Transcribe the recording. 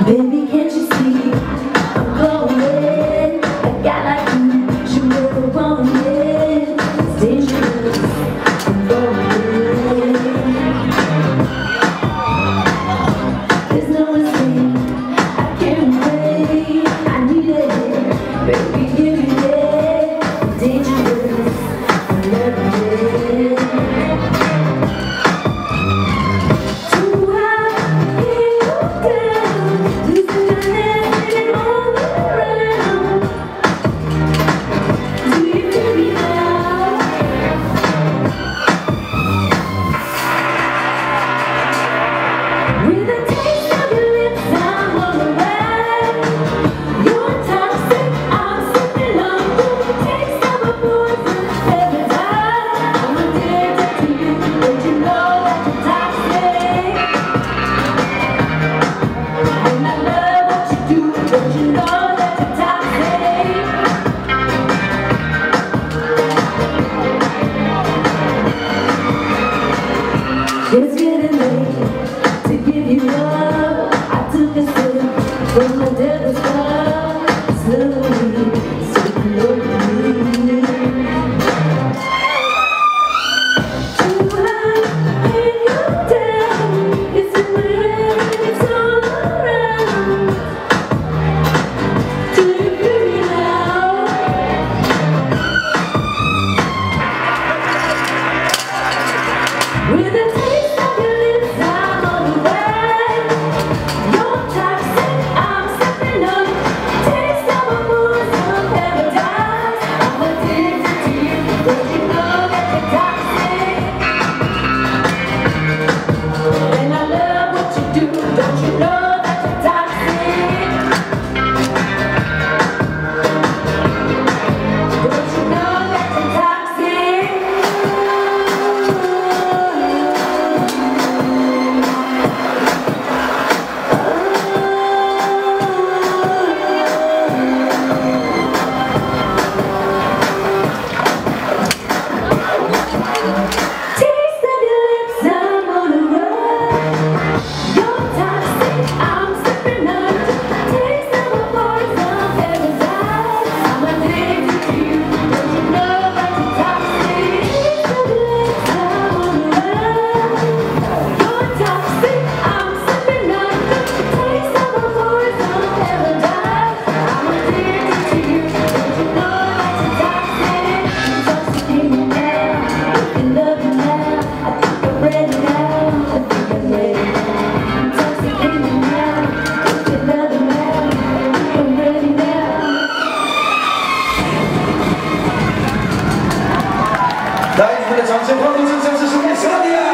Baby, can't you see I'm glowing? A guy like you should never want it. It's dangerous, I'm glowing. There's no escape, I can't wait. I need it, baby, give me it. It's dangerous, I'm loving it. It's getting late to give you up. I took a sip from the devil's cup. Slowly, slowly. Too high and you're down. It's in my head, it's all around. Do you hear me now? With a Dagens voor de zang zijn van onze 6 seizoen is